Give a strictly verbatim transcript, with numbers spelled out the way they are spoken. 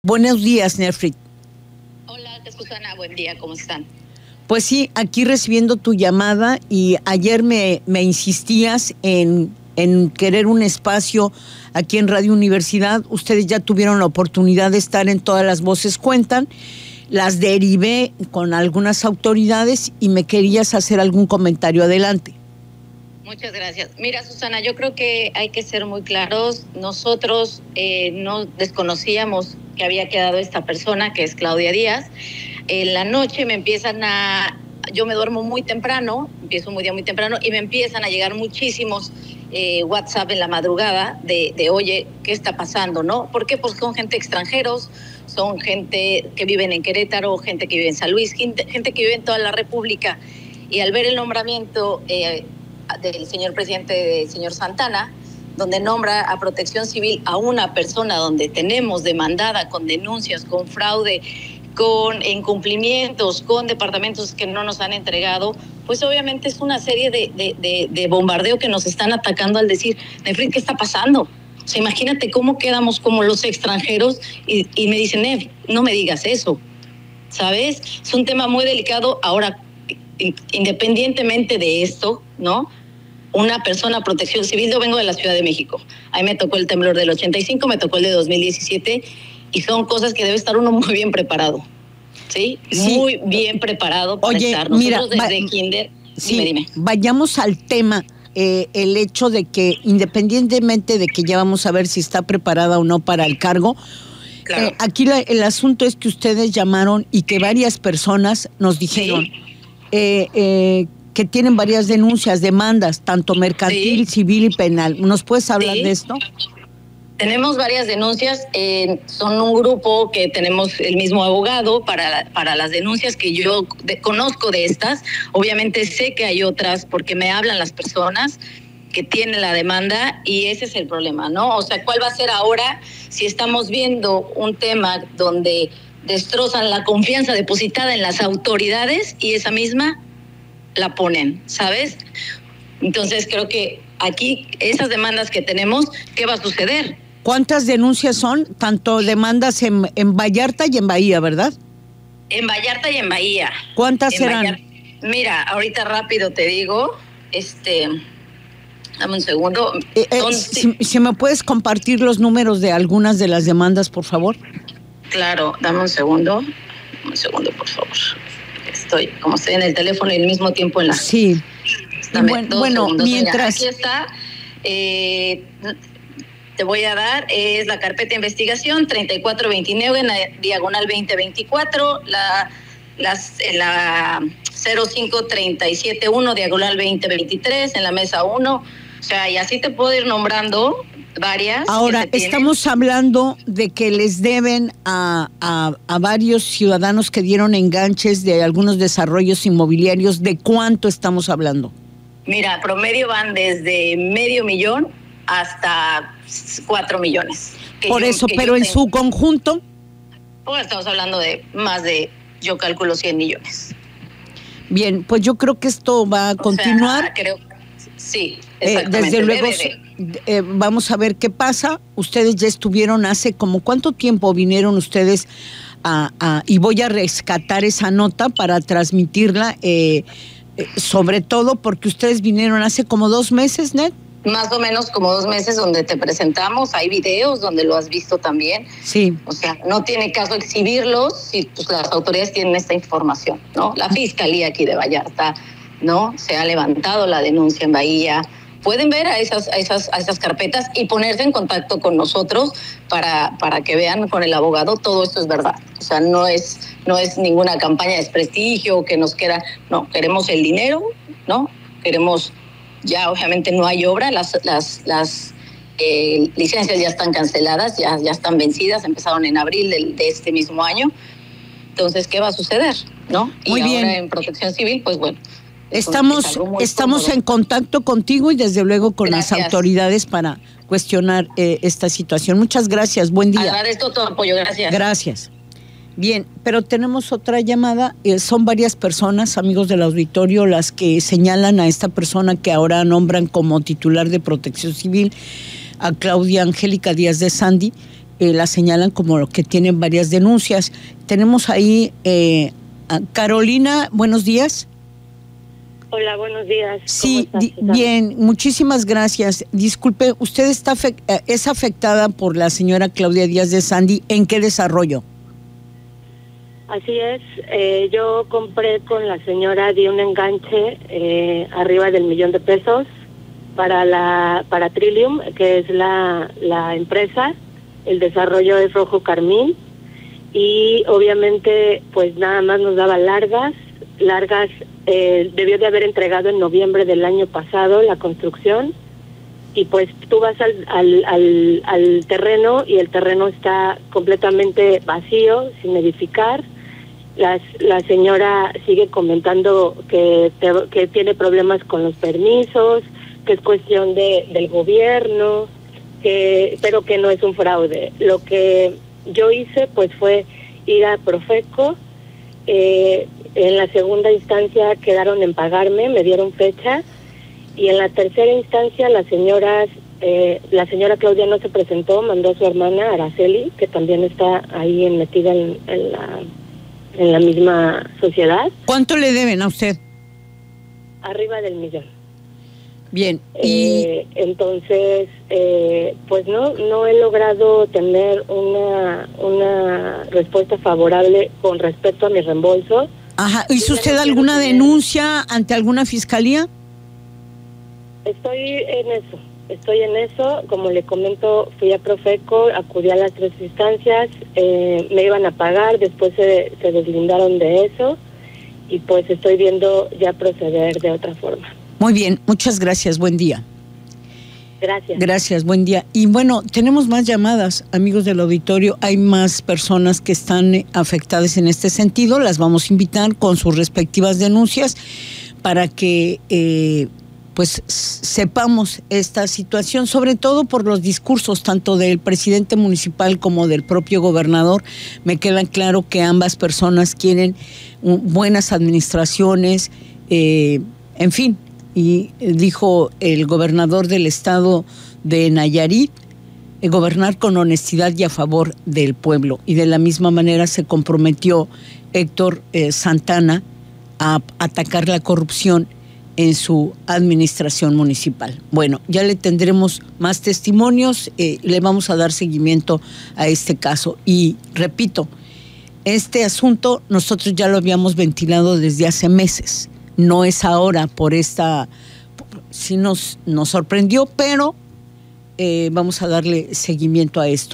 Buenos días, Nerfrit. Hola, Susana, buen día, ¿cómo están? Pues sí, aquí recibiendo tu llamada y ayer me, me insistías en, en querer un espacio aquí en Radio Universidad. Ustedes ya tuvieron la oportunidad de estar en Todas las Voces Cuentan. Las derivé con algunas autoridades y me querías hacer algún comentario. Adelante. Muchas gracias. Mira, Susana, yo creo que hay que ser muy claros. Nosotros eh, no desconocíamos que había quedado esta persona, que es Claudia Díaz. En la noche me empiezan a... Yo me duermo muy temprano, empiezo un día muy temprano, y me empiezan a llegar muchísimos eh, WhatsApp en la madrugada de, de, oye, ¿qué está pasando, no? ¿Por qué? Pues son gente extranjeros, son gente que viven en Querétaro, gente que vive en San Luis, gente, gente que vive en toda la República. Y al ver el nombramiento eh, del señor presidente, del señor Santana, donde nombra a Protección Civil a una persona donde tenemos demandada con denuncias, con fraude, con incumplimientos, con departamentos que no nos han entregado, pues obviamente es una serie de, de, de, de bombardeo que nos están atacando al decir, Nefrit, ¿qué está pasando? O sea, imagínate cómo quedamos como los extranjeros y, y me dicen, Nef, no me digas eso, ¿sabes? Es un tema muy delicado. Ahora, independientemente de esto, ¿no? Una persona, Protección Civil, yo vengo de la Ciudad de México. A mí me tocó el temblor del ochenta y cinco, me tocó el de dos mil diecisiete, y son cosas que debe estar uno muy bien preparado, ¿sí? sí. Muy bien preparado para Oye, estar. Nosotros mira, desde va, kinder, sí, dime, dime. Vayamos al tema, eh, el hecho de que independientemente de que ya vamos a ver si está preparada o no para el cargo, claro. eh, aquí la, el asunto es que ustedes llamaron y que varias personas nos dijeron sí. eh, eh, que tienen varias denuncias, demandas, tanto mercantil, sí. civil y penal. ¿Nos puedes hablar sí. de esto? Tenemos varias denuncias, eh, son un grupo que tenemos el mismo abogado para, para las denuncias que yo de, conozco de estas. Obviamente sé que hay otras porque me hablan las personas que tienen la demanda y ese es el problema, ¿no? O sea, ¿cuál va a ser ahora si estamos viendo un tema donde destrozan la confianza depositada en las autoridades y esa misma la ponen, ¿sabes? Entonces creo que aquí esas demandas que tenemos, ¿qué va a suceder? ¿Cuántas denuncias son? Tanto demandas en, en Vallarta y en Bahía, ¿verdad? En Vallarta y en Bahía. ¿Cuántas en serán? Vallarta. Mira, ahorita rápido te digo, este, dame un segundo. Eh, eh, si, si me puedes compartir los números de algunas de las demandas, por favor. Claro, dame un segundo, un segundo, por favor. Estoy, como estoy en el teléfono y al mismo tiempo en la... Sí. Dame bueno, bueno segundos. mientras... Mira, aquí está... Eh, te voy a dar, es la carpeta de investigación treinta y cuatro veintinueve en la diagonal veinte veinticuatro, la, las, la cero cinco treinta y siete uno diagonal veinte veintitrés en la mesa uno, o sea, y así te puedo ir nombrando varias. Ahora, estamos hablando de que les deben a, a, a varios ciudadanos que dieron enganches de algunos desarrollos inmobiliarios. ¿De cuánto estamos hablando? Mira, promedio van desde medio millón hasta cuatro millones. Por yo, eso, pero en tengo. Su conjunto. Pues estamos hablando de más de, yo calculo, cien millones. Bien, pues yo creo que esto va a o continuar. Sea, creo, sí, exactamente. Eh, desde luego, eh, vamos a ver qué pasa. Ustedes ya estuvieron hace como, ¿cuánto tiempo vinieron ustedes a, a y voy a rescatar esa nota para transmitirla, eh, eh, sobre todo porque ustedes vinieron hace como dos meses, Ned? Más o menos como dos meses donde te presentamos, hay videos donde lo has visto también. Sí. O sea, no tiene caso exhibirlos si pues, las autoridades tienen esta información, ¿no? La Fiscalía aquí de Vallarta, ¿no? Se ha levantado la denuncia en Bahía. Pueden ver a esas, a esas, a esas carpetas y ponerse en contacto con nosotros para, para que vean con el abogado todo esto es verdad. O sea, no es, no es ninguna campaña de desprestigio que nos queda, no, queremos el dinero, ¿no? Queremos... Ya obviamente no hay obra, las, las, las eh, licencias ya están canceladas, ya, ya están vencidas, empezaron en abril de, de este mismo año. Entonces, ¿qué va a suceder? ¿No? Muy y bien. Ahora en Protección Civil, pues bueno. Estamos, estamos cómodo. En contacto contigo y desde luego con gracias. Las autoridades para cuestionar eh, esta situación. Muchas gracias, buen día. Agradezco tu apoyo, gracias. Gracias. Bien, pero tenemos otra llamada. Eh, son varias personas, amigos del auditorio, las que señalan a esta persona que ahora nombran como titular de Protección Civil, a Claudia Angélica Díaz de Sandy, eh, la señalan como que tienen varias denuncias. Tenemos ahí eh, a Carolina, buenos días. Hola, buenos días. Sí, di, bien, muchísimas gracias. Disculpe, ¿usted está es afectada por la señora Claudia Díaz de Sandy? ¿En qué desarrollo? Así es, eh, yo compré con la señora, di un enganche eh, arriba del millón de pesos para la para Trillium, que es la, la empresa. El desarrollo es rojo carmín y obviamente pues nada más nos daba largas, largas, eh, debió de haber entregado en noviembre del año pasado la construcción y pues tú vas al, al, al, al terreno y el terreno está completamente vacío, sin edificar. Las, la señora sigue comentando que, te, que tiene problemas con los permisos, que es cuestión de del gobierno, que pero que no es un fraude. Lo que yo hice pues fue ir a Profeco, eh, en la segunda instancia quedaron en pagarme, me dieron fecha, y en la tercera instancia la señora, eh, la señora Claudia no se presentó, mandó a su hermana Araceli, que también está ahí metida en, en la... en la misma sociedad. ¿Cuánto le deben a usted? Arriba del millón. Bien. Y eh, entonces, eh, pues no no he logrado tener una una respuesta favorable con respecto a mi reembolso. Ajá. ¿Hizo usted alguna denuncia ante alguna fiscalía? Estoy en eso. Estoy en eso, como le comento, fui a Profeco, acudí a las tres instancias, eh, me iban a pagar, después se, se deslindaron de eso y pues estoy viendo ya proceder de otra forma. Muy bien, muchas gracias, buen día. Gracias. Gracias, buen día. Y bueno, tenemos más llamadas, amigos del auditorio, hay más personas que están afectadas en este sentido, las vamos a invitar con sus respectivas denuncias para que... Eh, pues sepamos esta situación, sobre todo por los discursos tanto del presidente municipal como del propio gobernador. Me queda claro que ambas personas quieren buenas administraciones, eh, en fin, y dijo el gobernador del estado de Nayarit, eh, gobernar con honestidad y a favor del pueblo, y de la misma manera se comprometió Héctor eh, Santana a atacar la corrupción en su administración municipal. Bueno, ya le tendremos más testimonios, eh, le vamos a dar seguimiento a este caso. Y repito, este asunto nosotros ya lo habíamos ventilado desde hace meses, no es ahora por esta, sí nos, nos sorprendió, pero eh, vamos a darle seguimiento a esto.